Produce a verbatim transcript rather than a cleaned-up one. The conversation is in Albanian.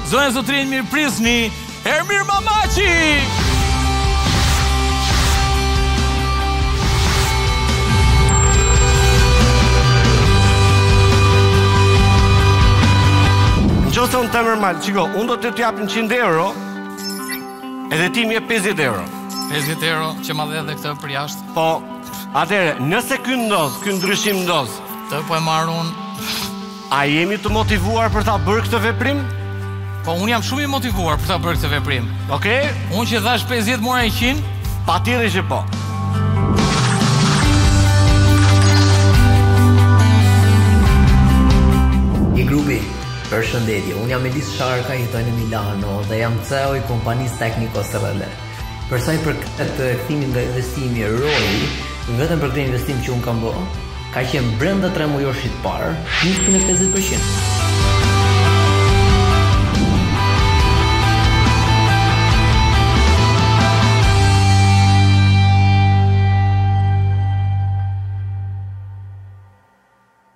Zonja Zotrin mirë prisni, Ermir Mamaçi! Në qëse unë të normal, qiko, unë do të të japin njëqind euro, edhe ti mi e pesëdhjetë euro. pesëdhjetë euro që ma dhe edhe këtë për jashtë. Po, atere, nëse ky ndodh, ky ndryshim ndodh, të po e marrë unë. A jemi të motivuar për ta bërë këtë veprim? Po, unë jam shumë i motivuar për ta bërë këtë veprim. Okej? Unë që thash pesëdhjetë mora njëqind? Pa tjeri që po. I grupi, përshëndetje, unë jam Elis Sharka, jetoj në Milano dhe jam C E O i kompanisë Tekniko S R L. Për sa i përket kthimin nga investimi R O I, vetëm për këtë investim që unë kam bërë, ka qenë brenda tre mujoshit parë, njëzet e pesëdhjetë përqind.